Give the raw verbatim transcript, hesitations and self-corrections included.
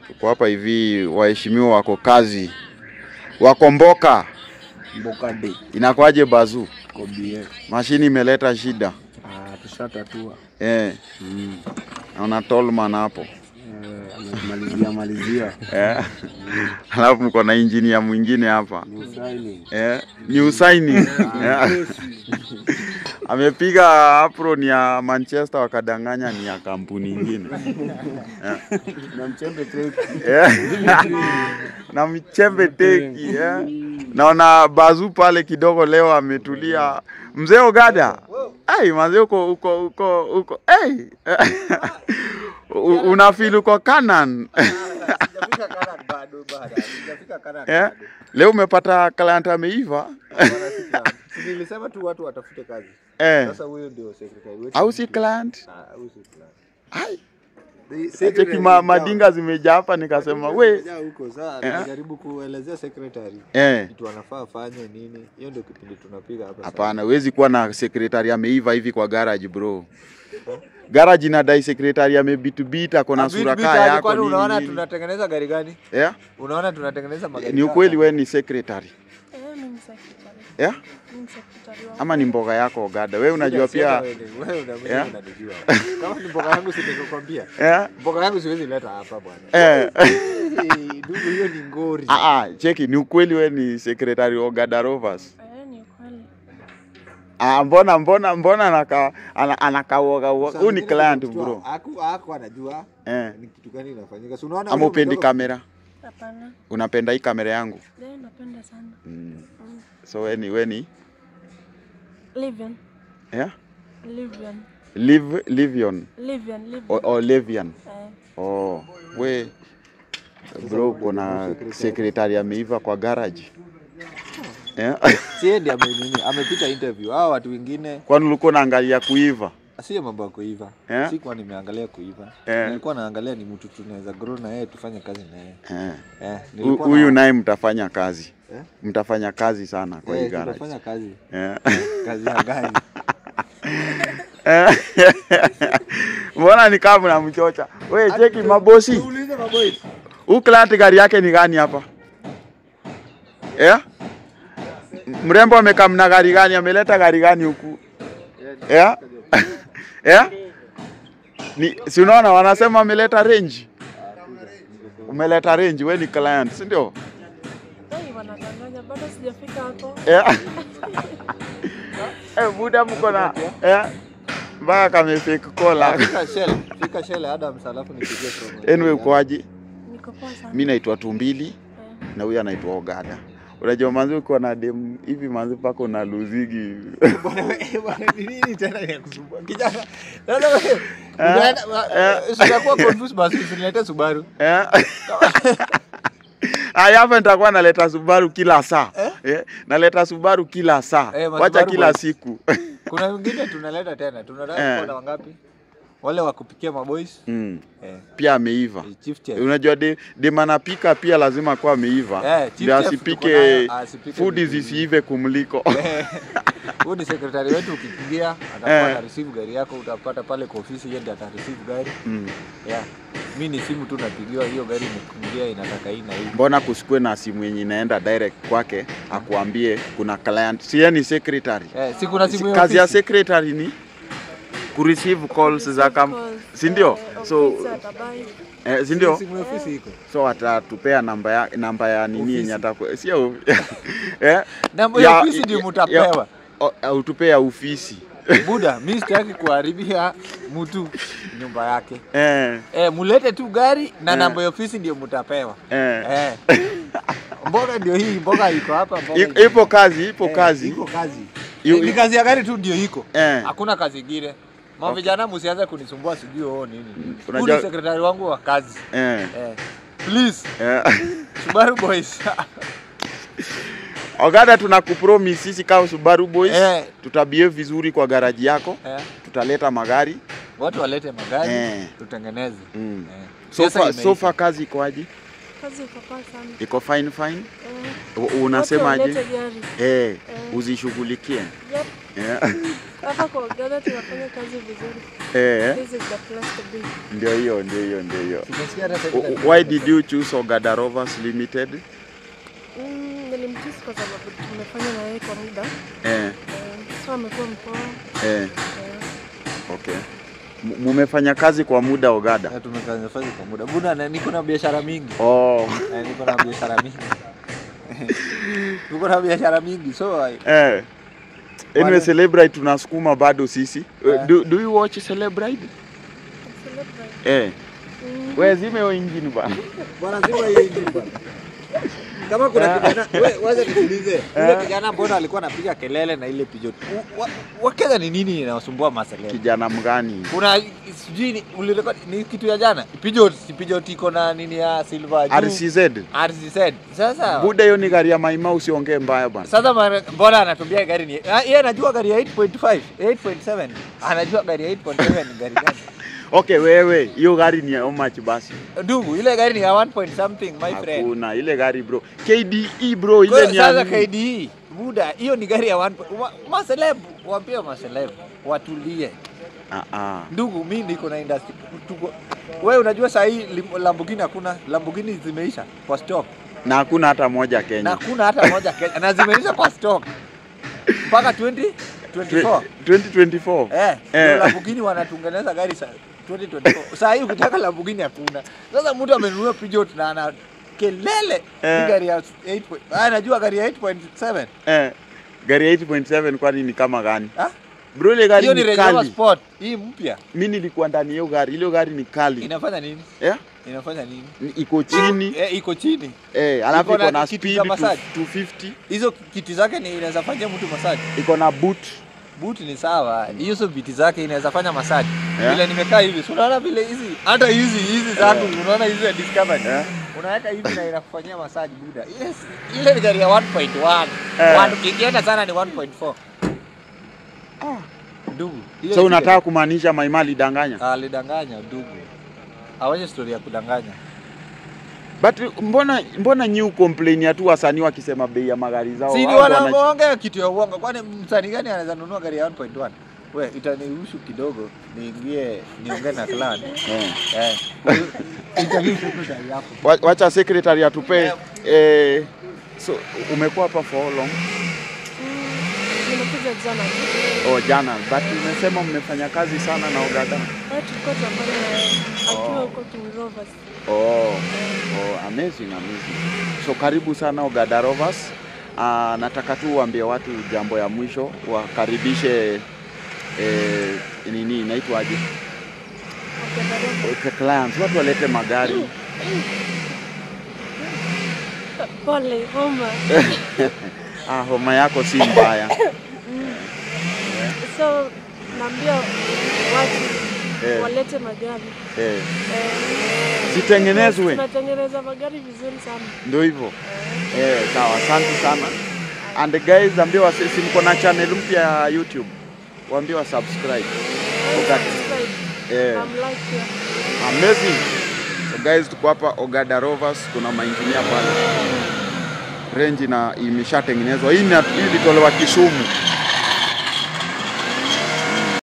Tuko hapa hivi, waheshimiwa wako kazi. Wako mboka. Mboka day. Inakuaje bazu? Kobie. Mashini imeleta shida. Ah, tushatatua. Eh. Mm. Naona Tolman hapo. Eh, amemalizia malizia. Eh. Alafu mko na engineer mwingine hapa. Ni usaini. Eh, ni usaini. Amepiga apron ya Manchester wakadanganya ni ya kampuni nyingine. Na mchembe teki. Na mchembe teki, eh. Naona bazu pale kidogo leo ametulia. Mzee Ogada. Ai, mzee uko uko uko uko. Hey. Unafeel uko Kanan. Sijafika Kanan bado bado. Sijafika Kanan bado. Leo umepata client ameiva. Nilisema tu watu watafute kazi. Eh. Sasa huyo ndio secretary wetu. Au si client? Ah, au si client. Ai. Secretary ma, madinga zimejaa hapa nikasema we ja huko sasa najaribu kuelezea secretary eh kitu anafaa afanye nini. Hiyo ndio kipindi tunapiga hapa. Hapana, huwezi kuwa na secretary ameiva hivi kwa garage bro. Garage inadai secretary amebitubita kuna sura kaya yako. Kwani unaona tunatengeneza gari gani? Yeah? Unaona tunatengeneza magari. Ni ukweli wewe ni secretary? Eh, mimi ni secretary. Yeah? Mimi secretary. Ama ni mboga yako Ogada? Wewe unajua pia wewe unamjua unanijua. Kama ni mboga yangu sitakwambia. Yeah? Mboga yangu siwezi leta hapa bwana. Eh. Ndugu hiyo ni ngori. Ah ah, cheki ni ukweli wewe ni secretary Ogada Rovers? Eh, ni ukweli. Ah, mbona mbona mbona anaka anakaoga huyu ni client bro. Haku haku anajua eh ni kitu gani inafanyika. Si unaona ama upendi kamera? Hapana. Unapenda hii kamera yangu? Ndio napenda sana. Mm. Mm. So wewe ni wewe ni Livian. Yeah? Livian. Live Livian. Livian, Livian. O, o Livian. Eh. Oh, we bro kuna secretary ameiva kwa garage. Eh? Sie ndiye amenini, amepita interview. Hao watu wengine. Kwani ulikuwa unaangalia kuiva? Sio mambo ya kuiva. Yeah? Si kwa nimeangalia kuiva. Yeah. Nilikuwa naangalia ni mtu tunaweza grow na yeye tufanye kazi na yeye. Eh. Eh, nilikuwa huyu naye mtafanya kazi. Eh? Mtafanya kazi sana kwa hii garage. Mtafanya kazi. Eh. Kazi ya gari. Mbona ni kama mnamchocha? Wewe cheki mabosi. Uulize mabosi. Huyu client gari yake ni gani hapa? Eh? Mrembo amekaa mna gari gani? Ameleta gari gani huku? Eh? Eh? Ni si unaona wanasema ameleta range. Umeleta range, wewe ni client, si ndio? Eh, wanadanganya bado sijafika hapo. Eh. Eh, muda mko na eh mpaka kama fake cola. Fika Shell, fika Shell Adams alafu nipigie promo. Anyway uko aje? Niko poa sana. Mimi naitwa Tumbili eh, na huyu anaitwa Ogada. Unajua manzi uko na dem hivi manzi pako na luzigi. Bwana wewe bwana nini tena inakusumbua? Kijana. Sasa wewe unaenda sitakuwa confused basi usilete Subaru. Eh. Aya hapa nitakuwa naleta Subaru kila saa. Eh? Eh, naleta Subaru kila saa. Eh, wacha kila boys. Siku. Kuna wengine tunaleta tena. Tunaleta eh, kwa wangapi? Wale wa kupikia maboys. Mm. Eh. Pia ameiva. Eh, unajua de, de manapika pia lazima kwa ameiva. Eh, ndio asipike food zisiive kumliko. Eh. Huyu ni secretary wetu ukipigia atakuwa eh, na receive gari yako utapata pale kwa ofisi yeye ndiye ata receive gari. Mm. Yeah. Mimi ni simu tu napigiwa hiyo gari imekuingia inataka hii na hii. Mbona kusikwe na simu yenye inaenda direct kwake akuambie kuna client. Si yeye ni secretary. Eh, si kuna simu si, kazi ya secretary ni ku receive calls za kam, si ndio? So eh, si ndio? Simu ofisi iko. So atatupea namba ya namba ya nini yenye atakuwa sio eh namba ya ofisi ndio mtapewa. Au tupea ofisi. Buda, mimi sitaki kuharibia mtu nyumba yake. Eh. Eh, mulete tu gari na eh, namba ya ofisi ndio mtapewa. Eh. Eh. Mboga ndio hii, mboga iko hapa, mboga. Ipo kazi, ipo eh, kazi. Iko kazi. Eh, ni kazi ya gari tu ndio iko. Eh. Hakuna kazi nyingine. Mama vijana okay, msianze kunisumbua sijui oh nini. Unajua secretary wangu wa kazi. Eh. Eh. Please. Eh. Subaru boys. Ogada tunakupromise sisi kama Subaru boys eh, tutabie vizuri kwa garage yako. Eh. Tutaleta magari. Watu walete magari eh, tutengeneze. Mm. Eh. Sofa sofa kazi iko aje? Kazi iko poa sana. Iko fine fine? Eh. Unasema aje? Eh, eh, uzishughulikie. Yep. Yeah. Hapa kwa Ogada tunafanya kazi vizuri. Eh. This is the place to be. Ndio hiyo, ndio hiyo, ndio hiyo. Why did you choose Ogada Rovers Limited? Mm, nilimchoose kwa sababu tumefanya na yeye kwa muda. Eh. So amekuwa mpoa. Eh. Okay. Mumefanya kazi kwa muda Ogada? Yeah, tumefanya kazi kwa muda. Buna niko na biashara mingi. Oh. Eh, niko na biashara mingi. Niko na biashara mingi. So I... Eh. Anyway, Celebrate tunasukuma bado sisi. Yeah. Do, do you watch Celebrate? Celebrate. Eh. Mm. Wewe zime hiyo ingine bwana. Bwana zima hiyo ingine bwana. Kama kuna kijana, wewe wacha nikuulize. Yule kijana mbona alikuwa anapiga kelele na ile pijot? Wakeza ni nini inawasumbua maselele? Kijana mgani? Kuna sijui ulirekodi ni kitu ya jana. Pijot, si pijot iko na nini ya silver juu. R C Z. R C Z. Sasa Buda hiyo ni gari ya Maima, usiongee mbaya bwana. Sasa mbona anatumia gari ni yeye anajua gari ya eight point five, eight point seven. Anajua gari ya eight point seven ni gari gani? Okay, wewe, hiyo gari ni how much basi? Ndugu, ile gari ni ya one point something my friend. Hakuna, ile gari bro. K D E bro, ile ni ya sasa K D E. Buda, hiyo ni gari ya one. Maseleb, waambie maseleb watulie. Ah ah. Ndugu, mimi niko na industry. Wewe unajua saa hii Lamborghini hakuna, Lamborghini zimeisha kwa stock. Na hakuna hata moja Kenya. Na hakuna hata moja Kenya. Na zimeisha kwa stock. Mpaka twenty twenty-four. twenty twenty-four. Eh, eh. Lamborghini wanatengeneza gari sa twenty twenty-four. Saa hii ukitaka Lamborghini hakuna. Sasa mtu amenunua Peugeot na ana kelele eh. Ni gari ya eight. Ah, najua gari ya eight point seven. Eh. Gari ya eight point seven kwani ni kama gani? Ah? Bro, ile gari ni kali. Sport. Hii mpya. Mimi nilikuwa ndani hiyo gari. Ile gari ni kali. Inafanya nini? Eh? Yeah? Inafanya nini? Iko chini. Eh, iko chini. Eh, alafu iko na speed two fifty. Hizo kiti zake ni inaweza fanya mtu massage. Iko na boot. Boot ni sawa. Hiyo so viti zake inaweza fanya massage. Yeah. Vile nimekaa hivi, unaona vile hizi hata hizi hizi zangu yeah. Unaona hizi ya Discovery. Yeah. Unaweka hivi na inakufanyia massage buda. Yes, ile ni gari ya one point one. Yeah. one ikienda sana ni one point four. Ah. Ndugu. So unataka kumaanisha Maima lidanganya? Ah, lidanganya ndugu. Hawaje story ya kudanganya. But mbona mbona new complain ya tu wasanii wakisema bei ya magari zao? Si wanaongea kitu ya uongo. Kwani msanii gani anaweza nunua gari ya one point one? Wewe itaniruhusu kidogo niingie niongee na clan. Eh. Eh. Interview secretary hapo. Wacha secretary atupe eh so umekuwa hapa for how long? Nimekuja jana. Oh, jana. But umesema mmefanya kazi sana na Ogada. Tulikuwa tunafanya akiwa huko King Rovers. Oh. Oh, amazing, amazing. So karibu sana Ogada Rovers. Uh, nataka tu uambie watu jambo ya mwisho, wakaribishe eh nini inaitwa aje? Okay, clients, watu walete magari. Pole, homa. Ah, homa yako si mbaya. So, naambia watu eh. walete magari. Eh. Eh. Zitengenezwe. Tunatengeneza magari vizuri sana. Ndio hivyo. Eh, eh sawa, asante sana. And guys, ambiwa sisi mko na channel mpya ya YouTube. Waambie wa subscribe. Okay. Eh. I'm like here. Amazing. So guys, tuko hapa Ogada Rovers, kuna maengineer pale. Range na imeshatengenezwa. Hii ni ilitolewa Kisumu.